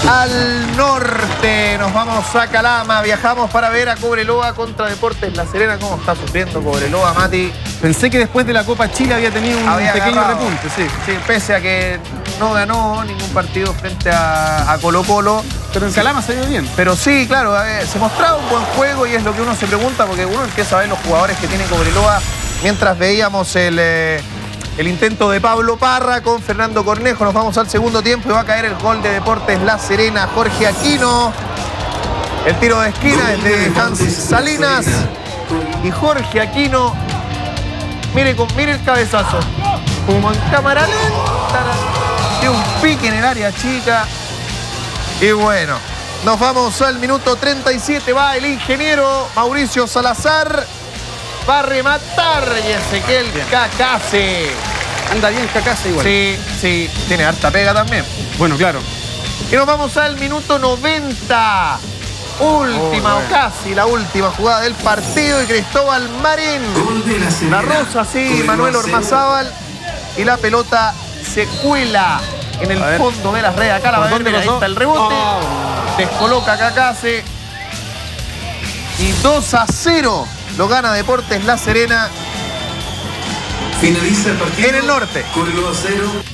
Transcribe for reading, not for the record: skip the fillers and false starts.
al norte. Nos vamos a Calama, viajamos para ver a Cobreloa contra Deportes La Serena. ¿Cómo está sufriendo Cobreloa, Mati? Pensé que después de la Copa Chile había tenido un pequeño repunte, sí. Sí, pese a que no ganó ningún partido frente a Colo-Colo. Pero en Calama se dio bien. Pero sí, claro, se mostraba un buen juego y es lo que uno se pregunta porque uno empieza a ver los jugadores que tiene Cobreloa mientras veíamos el intento de Pablo Parra con Fernando Cornejo. Nos vamos al segundo tiempo y va a caer el gol de Deportes La Serena. Jorge Aquino. El tiro de esquina es de Hans Salinas. Y Jorge Aquino, mire el cabezazo. Como en cámara lenta. Y un pique en el área chica. Y bueno, nos vamos al minuto 37. Va el ingeniero Mauricio Salazar. Va a rematar y Ezequiel Cacase. Anda bien Cacase igual. Sí, tiene harta pega también. Bueno, claro. Y nos vamos al minuto 90. Última o casi la última jugada del partido y Cristóbal Marín. La rosa, sí, Manuel Ormazábal. Y la pelota se cuela en el fondo de las redes. Acá la va a ver, ahí está el rebote. Descoloca a Cacase. Y 2-0 lo gana Deportes La Serena. Finaliza el partido en el norte. Cobreloa 0.